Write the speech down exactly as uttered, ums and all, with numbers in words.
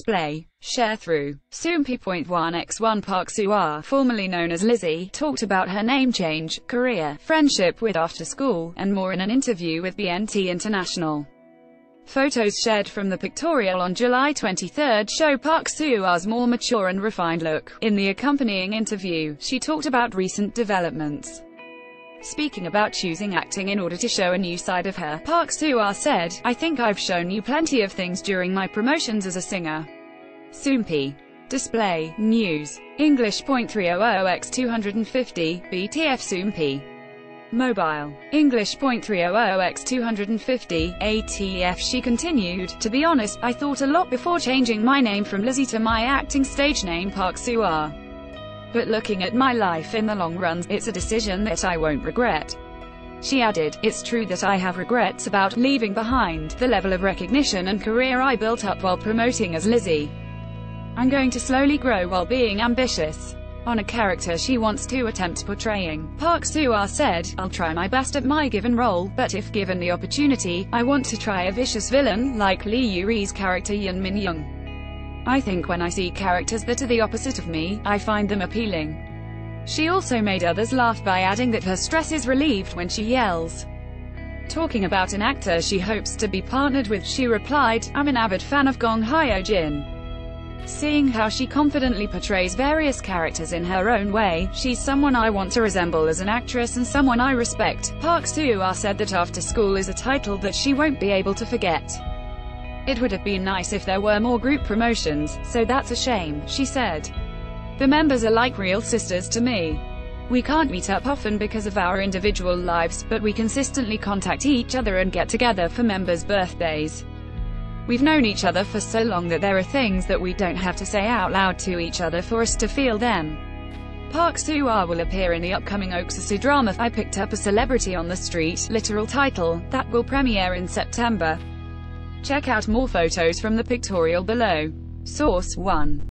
display. Sharethrough. Soompi point one x one Park Soo Ah, formerly known as Lizzy, talked about her name change, career, friendship with After School, and more in an interview with B N T International. Photos shared from the pictorial on July twenty-third show Park Soo Ah's more mature and refined look. In the accompanying interview, she talked about recent developments. Speaking about choosing acting in order to show a new side of her, Park Soo Ah said, "I think I've shown you plenty of things during my promotions as a singer." Soompi. Display. News. English point three hundred by two fifty, B T F Soompi. Mobile. English point three hundred by two fifty, A T F. She continued, "To be honest, I thought a lot before changing my name from Lizzy to my acting stage name Park Soo Ah. But looking at my life in the long run, it's a decision that I won't regret." She added, "It's true that I have regrets about leaving behind the level of recognition and career I built up while promoting as Lizzy. I'm going to slowly grow while being ambitious." On a character she wants to attempt portraying, Park Soo Ah said, "I'll try my best at my given role, but if given the opportunity, I want to try a vicious villain, like Lee Yuri's character Yun Min Young. I think when I see characters that are the opposite of me, I find them appealing." She also made others laugh by adding that her stress is relieved when she yells. Talking about an actor she hopes to be partnered with, she replied, "I'm an avid fan of Gong Hyo Jin. Seeing how she confidently portrays various characters in her own way, she's someone I want to resemble as an actress and someone I respect." Park Soo Ah said that After School is a title that she won't be able to forget. "It would have been nice if there were more group promotions, so that's a shame," she said. "The members are like real sisters to me. We can't meet up often because of our individual lives, but we consistently contact each other and get together for members' birthdays. We've known each other for so long that there are things that we don't have to say out loud to each other for us to feel them." Park Soo Ah will appear in the upcoming Oksasu drama I Picked Up a Celebrity on the Street, literal title, that will premiere in September. Check out more photos from the pictorial below. Source one.